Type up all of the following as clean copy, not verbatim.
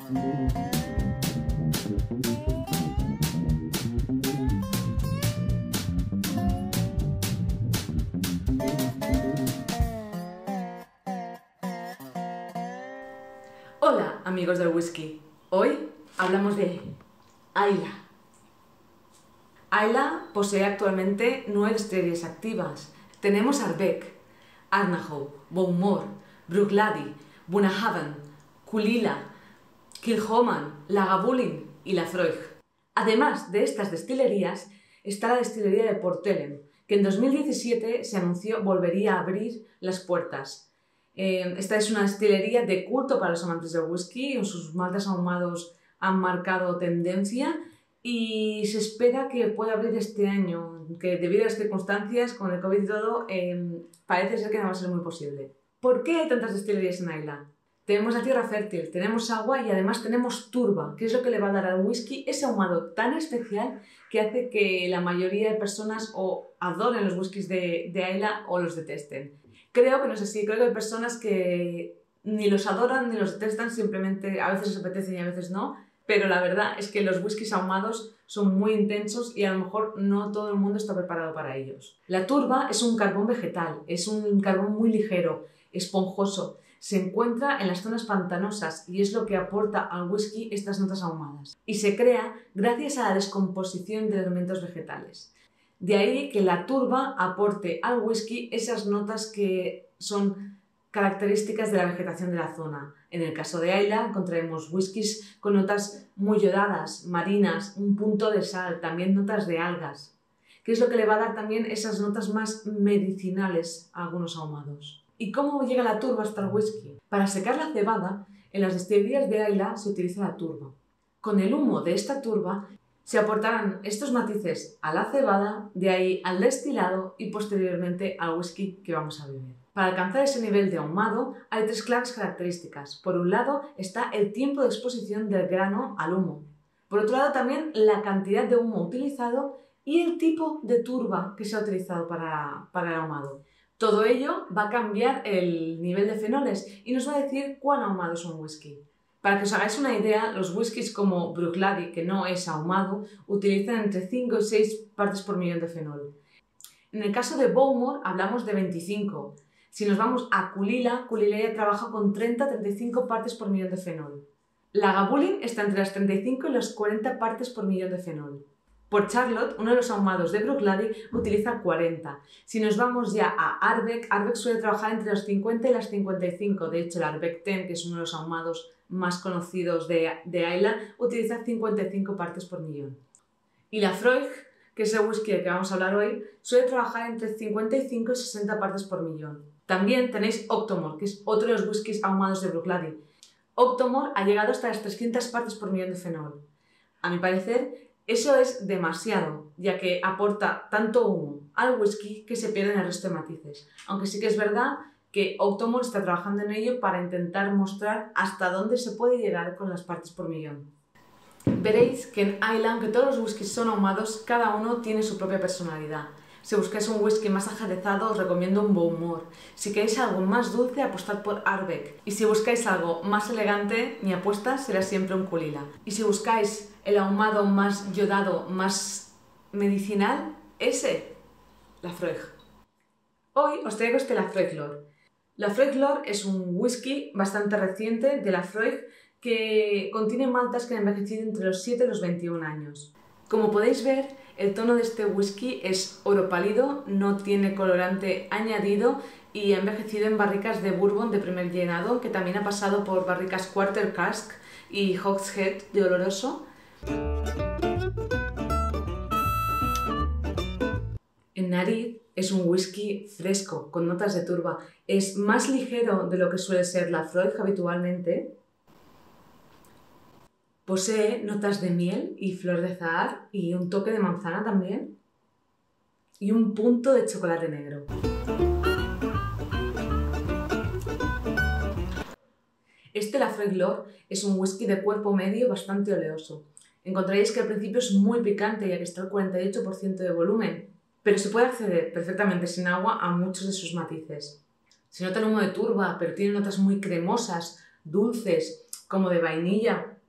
Hola amigos del whisky, hoy hablamos de Islay. Islay posee actualmente 9 destilerías activas. Tenemos Ardbeg, Ardnaghoe, Bowmore, Bruichladdich, Bunnahabhain, Caol Ila, Kilchoman, Lagavulin y Laphroaig. Además de estas destilerías está la destilería de Port Ellen, que en 2017 se anunció volvería a abrir las puertas. Esta es una destilería de culto para los amantes del whisky, sus maltas ahumados han marcado tendencia y se espera que pueda abrir este año, que debido a las circunstancias con el COVID y todo, parece ser que no va a ser muy posible. ¿Por qué hay tantas destilerías en Islay? Tenemos la tierra fértil, tenemos agua y además tenemos turba, que es lo que le va a dar al whisky ese ahumado tan especial que hace que la mayoría de personas o adoren los whiskies de Islay o los detesten. Creo que no es así, creo que hay personas que ni los adoran ni los detestan, simplemente a veces les apetecen y a veces no, pero la verdad es que los whiskies ahumados son muy intensos y a lo mejor no todo el mundo está preparado para ellos. La turba es un carbón vegetal, es un carbón muy ligero, esponjoso, se encuentra en las zonas pantanosas y es lo que aporta al whisky estas notas ahumadas. Y se crea gracias a la descomposición de elementos vegetales. De ahí que la turba aporte al whisky esas notas que son características de la vegetación de la zona. En el caso de Islay encontraremos whiskies con notas muy yodadas, marinas, un punto de sal, también notas de algas, que es lo que le va a dar también esas notas más medicinales a algunos ahumados. ¿Y cómo llega la turba hasta el whisky? Para secar la cebada, en las destilerías de Islay se utiliza la turba. Con el humo de esta turba se aportarán estos matices a la cebada, de ahí al destilado y posteriormente al whisky que vamos a beber. Para alcanzar ese nivel de ahumado hay 3 claras características. Por un lado está el tiempo de exposición del grano al humo. Por otro lado también la cantidad de humo utilizado y el tipo de turba que se ha utilizado para el ahumado. Todo ello va a cambiar el nivel de fenoles y nos va a decir cuán ahumado es un whisky. Para que os hagáis una idea, los whiskies como Bruichladdich, que no es ahumado, utilizan entre 5 y 6 partes por millón de fenol. En el caso de Bowmore hablamos de 25. Si nos vamos a Caol Ila, Caol Ila ya trabaja con 30-35 partes por millón de fenol. Lagavulin está entre las 35 y las 40 partes por millón de fenol. Port Charlotte, uno de los ahumados de Bruichladdich, utiliza 40. Si nos vamos ya a Ardbeg, Ardbeg suele trabajar entre los 50 y las 55. De hecho, el Ardbeg 10, que es uno de los ahumados más conocidos de Islay, utiliza 55 partes por millón. Y Laphroaig, que es el whisky del que vamos a hablar hoy, suele trabajar entre 55 y 60 partes por millón. También tenéis Octomore, que es otro de los whiskies ahumados de Bruichladdich. Octomore ha llegado hasta las 300 partes por millón de fenol. A mi parecer, eso es demasiado, ya que aporta tanto humo al whisky que se pierden el resto de matices. Aunque sí que es verdad que Octomore está trabajando en ello para intentar mostrar hasta dónde se puede llegar con las partes por millón. Veréis que en Islay, aunque todos los whiskies son ahumados, cada uno tiene su propia personalidad. Si buscáis un whisky más ajedrezado, os recomiendo un Bowmore. Si queréis algo más dulce, apostad por Ardbeg. Y si buscáis algo más elegante, mi apuesta será siempre un Caol Ila. Y si buscáis el ahumado más yodado, más medicinal, ese, Laphroaig. Hoy os traigo este Laphroaig Lord. Laphroaig Lord es un whisky bastante reciente de Laphroaig que contiene maltas que han envejecido entre los 7 y los 21 años. Como podéis ver, el tono de este whisky es oro pálido, no tiene colorante añadido y ha envejecido en barricas de bourbon de primer llenado, que también ha pasado por barricas Quarter Cask y Hogshead de oloroso. En nariz es un whisky fresco, con notas de turba. Es más ligero de lo que suele ser Laphroaig habitualmente. Posee notas de miel y flor de azahar y un toque de manzana también. Y un punto de chocolate negro. Este Laphroaig Lord es un whisky de cuerpo medio bastante oleoso. Encontraréis que al principio es muy picante ya que está al 48% de volumen, pero se puede acceder perfectamente sin agua a muchos de sus matices. Se nota el humo de turba, pero tiene notas muy cremosas, dulces, como de vainilla.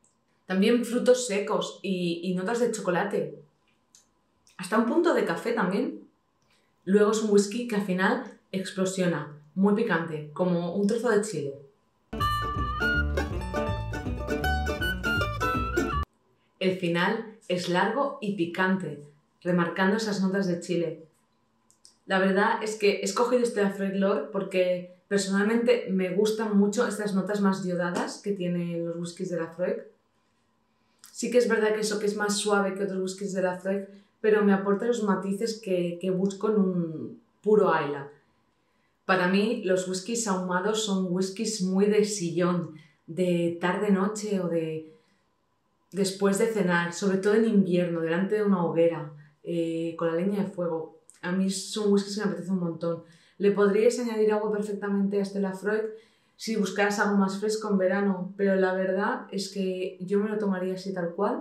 También frutos secos y notas de chocolate. Hasta un punto de café también. Luego es un whisky que al final explosiona, muy picante, como un trozo de chile. El final es largo y picante, remarcando esas notas de chile. La verdad es que he escogido este Laphroaig Lord porque personalmente me gustan mucho estas notas más diodadas que tienen los whiskies de Laphroaig. Sí que es verdad que eso que es más suave que otros whiskies de Laphroaig, pero me aporta los matices que busco en un puro Islay. Para mí los whiskies ahumados son whiskies muy de sillón, de tarde-noche o de después de cenar, sobre todo en invierno, delante de una hoguera, con la leña de fuego. A mí son whiskies que me apetece un montón. Le podríais añadir agua perfectamente a este Laphroaig si buscaras algo más fresco en verano, pero la verdad es que yo me lo tomaría así tal cual.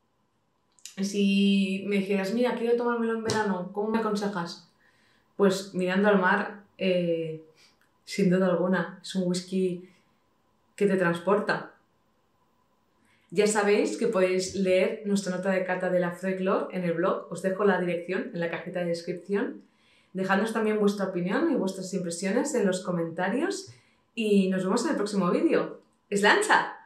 Si me dijeras, mira, quiero tomármelo en verano, ¿cómo me aconsejas? Pues mirando al mar, sin duda alguna, es un whisky que te transporta. Ya sabéis que podéis leer nuestra nota de cata de Laphroaig Lord en el blog, os dejo la dirección en la cajita de descripción. Dejadnos también vuestra opinión y vuestras impresiones en los comentarios y nos vemos en el próximo vídeo. ¡Sláinte!